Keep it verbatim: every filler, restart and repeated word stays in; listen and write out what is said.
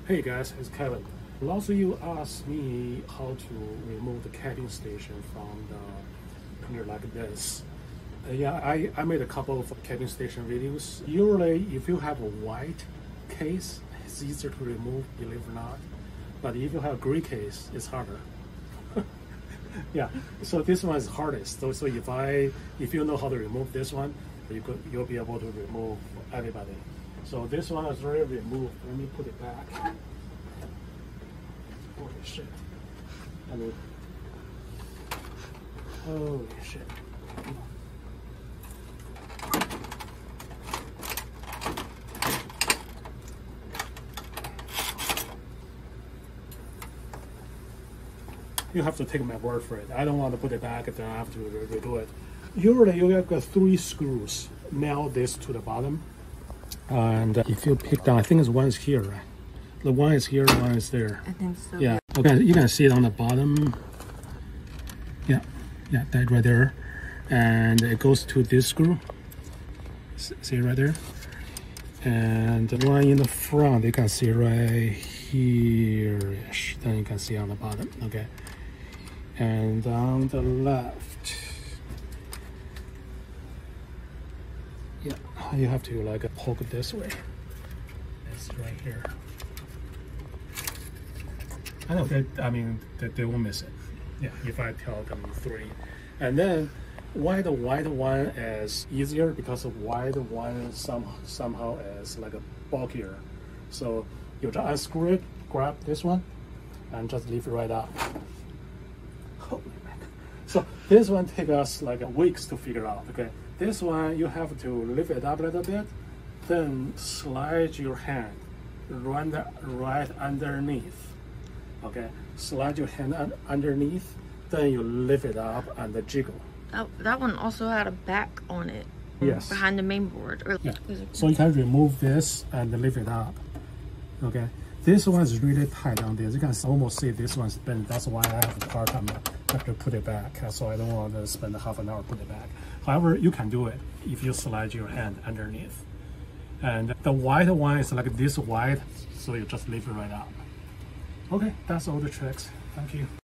Hey guys, it's Kevin. Lots of you asked me how to remove the capping station from the printer like this. Uh, yeah, I, I made a couple of capping station videos. Usually, if you have a white case, it's easier to remove, believe it or not. But if you have a gray case, it's harder. Yeah, so this one is hardest. So, so if I, if you know how to remove this one, you could, you'll be able to remove everybody. So this one is already removed. Let me put it back. Holy shit. I mean, holy shit. You have to take my word for it. I don't want to put it back and then I have to redo it. Usually you have got three screws. Nail this to the bottom. And if you pick down, I think it's one is here, right? The one is here, one is there. I think so. Yeah. Okay, you can see it on the bottom. Yeah, yeah, that right there. And it goes to this screw. See it right there? And the one in the front, you can see right here-ish. Then you can see on the bottom, okay? And on the left, yeah, you have to like poke it this way. It's right here. I know that, I mean, that they won't miss it. Yeah, if I tell them three. And then why the white one is easier, because the white one some, somehow is like a bulkier. So you just unscrew it, grab this one, and just leave it right up. Holy man. So this one takes us like weeks to figure out, okay? This one, you have to lift it up a little bit, then slide your hand right, right underneath. Okay, slide your hand un underneath, then you lift it up and jiggle. That, that one also had a back on it. Yes. Behind the main board. Or, yeah. So you can remove this and lift it up. Okay. This one is really tight on this. You can almost see this one's bent. That's why I have a hard time I have to put it back. So I don't want to spend half an hour put it back. However, you can do it if you slide your hand underneath. And the white one is like this white, so you just lift it right up. Okay, that's all the tricks. Thank you.